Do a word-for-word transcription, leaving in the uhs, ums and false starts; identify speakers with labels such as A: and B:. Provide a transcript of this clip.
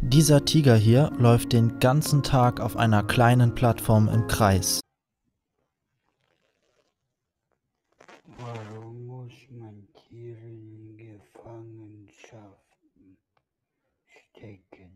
A: Dieser Tiger hier läuft den ganzen Tag auf einer kleinen Plattform im Kreis.
B: One,